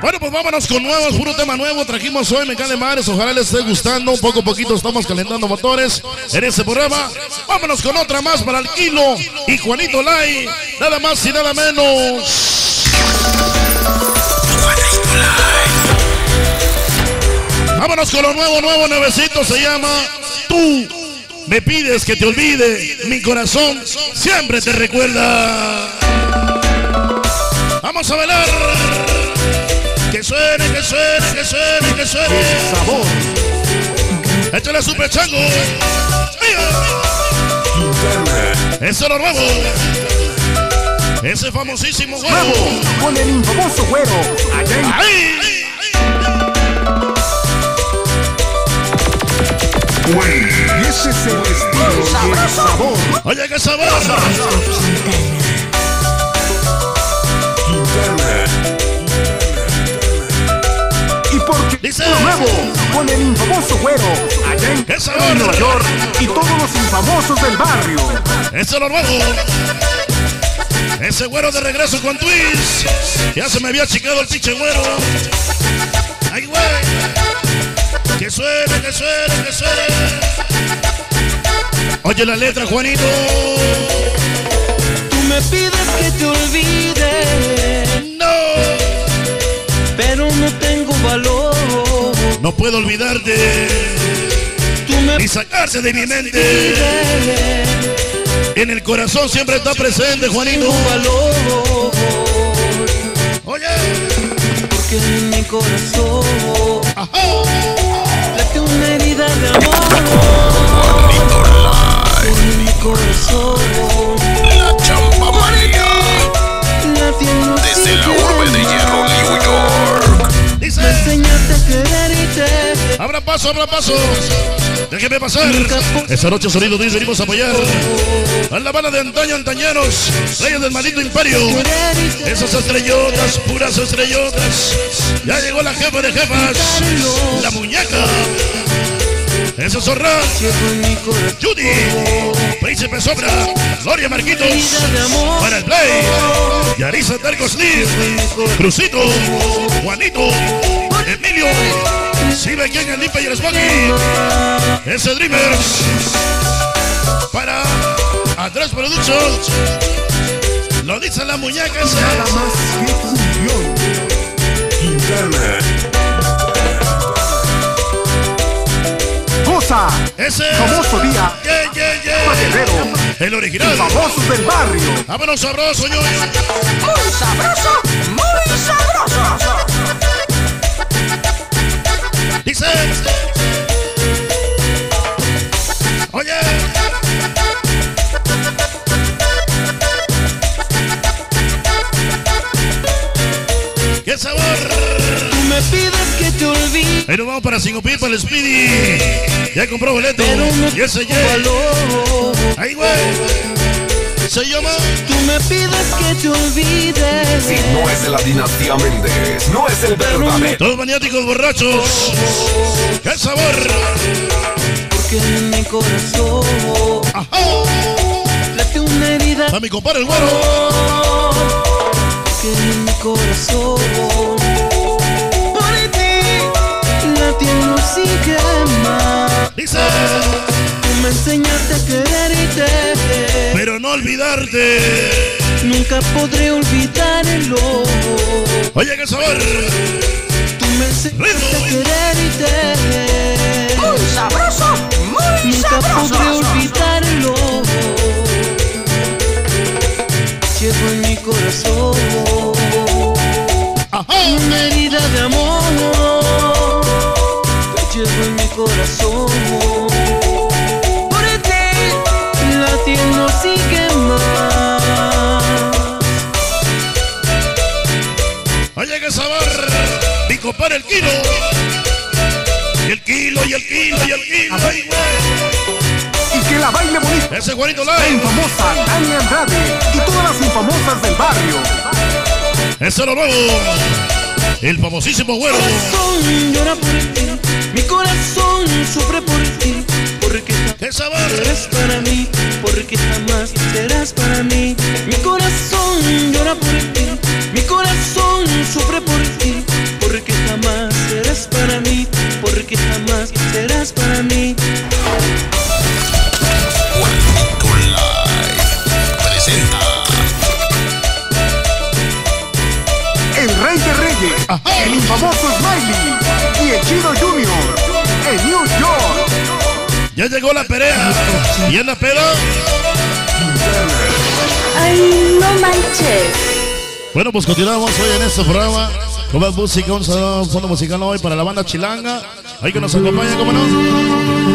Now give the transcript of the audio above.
Bueno, pues vámonos con nuevos, puro tema nuevo. Trajimos hoy Me Cae de Madres. Ojalá les esté gustando. Un poco a poquito estamos calentando motores en este programa. Vámonos con otra más para el Kilo y Juanito Lai. Nada más y nada menos. Vámonos con lo nuevo, nuevecito. Se llama Tú me pides que te olvide. Mi corazón siempre te recuerda. Vamos a bailar. Que suene, que suene, que suene, que suene. Sabor. Échale super chango. Eso es lo nuevo. Ese famosísimo güero. Nuevo, con el infamoso güero. ¡Ahí! Y ese es el estilo y el sabor. Oye, qué sabor. Y porque dice lo nuevo, con el infamoso güero. Allá en ¡qué sabor! Nueva York y todos los infamosos del barrio. Eso es lo nuevo. Ese güero de regreso con Twist. Ya se me había chicado el pinche güero. ¡Ay, güey! Que suene, que suene, que suene. Oye la letra, Juanito. Tú me pides que te olvide, No, pero no tengo valor. no puedo olvidarte Tú me ni sacarte de mi mente. pides En el corazón siempre está presente, Juanito. tengo valor, Oye, porque en mi corazón ajá. late una herida de amor. En mi corazón La Champa María, late un desde la urbe de hierro, New York. Dice, me enseñaste a quererte. abra paso, abra paso. Déjeme pasar. Esta noche Sonido Dice venimos a apoyar a la banda de antaño, antañeros, reyes del maldito imperio. Esas estrellotas, puras estrellotas. Ya llegó la jefa de jefas, la muñeca. Eso es Zorra, Llevo en mi corazón Judy, Príncipe Sobra, Gloria Marquitos, herida de amor. para el Play, Yarisa Terco Slim, Crucito, Juanito, Emilio, Silve King, el Lipa y el Smokey, ese Dreamers, para Andrés Productions, lo dice la muñeca esa. Nada más que fusión. Goza. Ese Famoso día. Guerrero. el original. Famosos del barrio. Vámonos sabroso, yo. Muy sabroso, muy sabroso. Dice, oye, qué sabor. Tú me pides que te olvide, Ahí nos vamos para Singapur, para el Speedy. Ya compró boleto. pero no Y ese tengo ya. valor. Ahí, güey. Se llama. Tú me pides que te olvides. Si no es de la dinastía Méndez, no es el verdadero. Todos maniáticos borrachos. ¡Qué sabor! Porque en mi corazón ¡Ajá! late una herida. A mi compadre el güero. Porque en mi corazón por ti late no sigue más. Dice, Tú me enseñaste a quererte. pero no olvidarte. Nunca podré olvidarlo. Oye, qué sabor. Tú me enseñaste a quererte. Muy sabroso, muy Nunca podré sabroso. olvidarlo. Llevo en mi corazón Ajá. una herida de amor. Te llevo en mi corazón. Por ti latiendo sigue más. Oye, qué sabor. Mi compadre el Kilo. Y el Kilo, y el Kilo, y el Kilo. Ay, güey. Y que la baile bonita. Ese Juanito La Lai. infamosa Tania Andrade y todas las infamosas del barrio. Ese es lo nuevo. El famosísimo güero. Mi corazón llora por ti, mi corazón sufre por ti, porque ¡Qué sabor! serás para mí, porque jamás serás para mí. Mi corazón llora por ti, mi corazón sufre por ti, el famoso Smiley y el Chido Junior en New York. Ya llegó la perea. ¿Y en la peda? Ay, no manches. Bueno, pues continuamos hoy en este programa con más música. Vamos a dar un fondo musical hoy para la banda Chilanga. Ahí que nos acompaña, ¿cómo no?